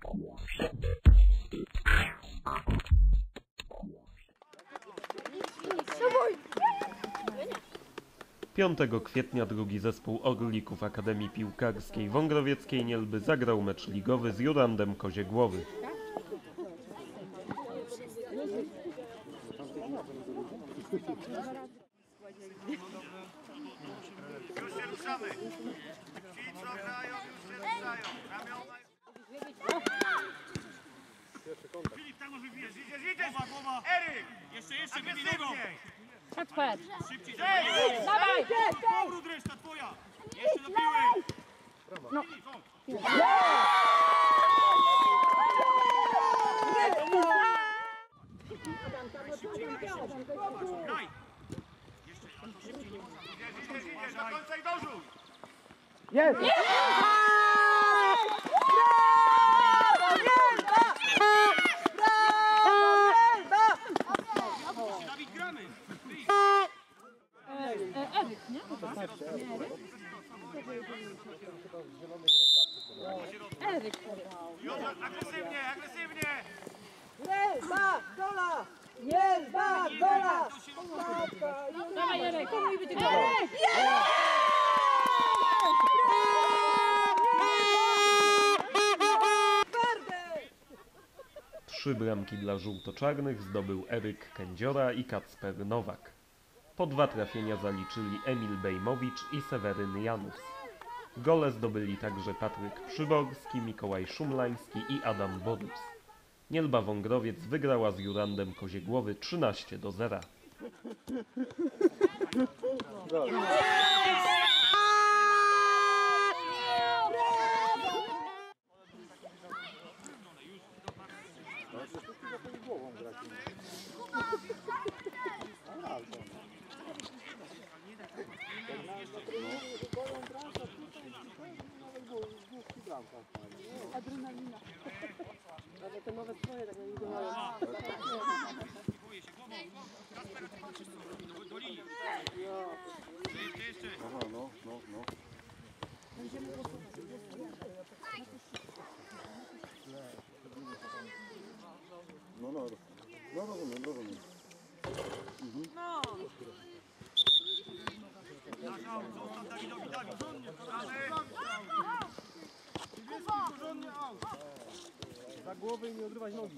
Piątego kwietnia drugi zespół Orlików Akademii Piłkarskiej Wągrowieckiej Nielby zagrał mecz ligowy z Jurandem Koziegłowy. Już się ruszamy. Ci, co grają, już się ruszają. Ramiona. Filip, tam może wbijesz. Idziesz. Głowa. Eryk. Jeszcze, wybij nogą. Chodź. Szybciej. Dawaj. Powrót, reszta twoja. Jeszcze do piły. No. Graj. Jeszcze szybciej. Idziesz. Do końca i dorzuć. Jest! Dawid, gramy. Eryk, nie? Eryk. Agresywnie. Niezba! Gola! Niezba! Gola! Dawaj, Eryk. Trzy bramki dla żółto-czarnych zdobył Eryk Kędziora i Kacper Nowak. Po 2 trafienia zaliczyli Emil Bejmowicz i Seweryn Janus. Gole zdobyli także Patryk Przyborski, Mikołaj Szumlański i Adam Borus. Nielba Wągrowiec wygrała z Jurandem Koziegłowy 13-0. Adrenalina. Ale te nowe swoje tak nie działają. Boję się głową. Kasper, a ty patrzysz co? Do linii. Jeszcze. Aha, no. No rozumiem. No. Zostaw Dawidowi, Dawid. Porządnie aut. Za głowę i nie odrywać nogi.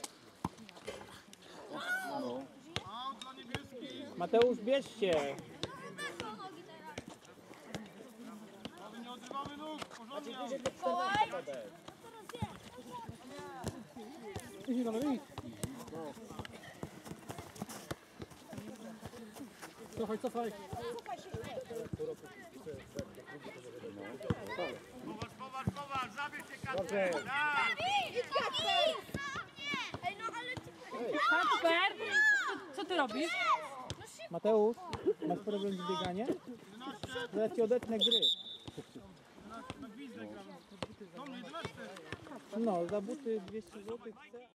No. Aut dla niebieskich. Mateusz, bierzcie. Nie odrywamy nóg. Porządnie aut. Idź, dobra, idź. Cofaj. Kowal, zabierz się Kacper. Tak. Kacper, co ty robisz? Mateusz, masz problem z bieganiem? Zaraz ci odetnę gry. No, za buty 200 zł chcę.